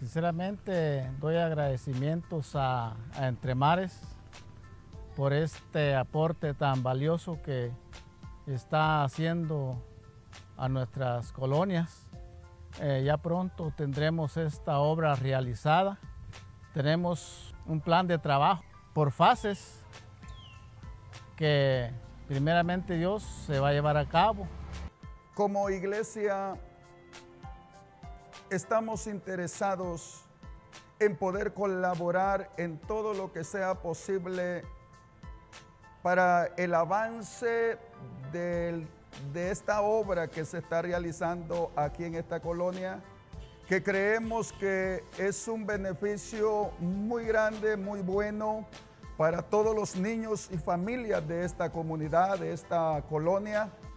Sinceramente doy agradecimientos a Entre Mares por este aporte tan valioso que está haciendo a nuestras colonias. Ya pronto tendremos esta obra realizada. Tenemos un plan de trabajo por fases que primeramente Dios se va a llevar a cabo. Como iglesia estamos interesados en poder colaborar en todo lo que sea posible para el avance de esta obra que se está realizando aquí en esta colonia, que creemos que es un beneficio muy grande, muy bueno para todos los niños y familias de esta comunidad, de esta colonia.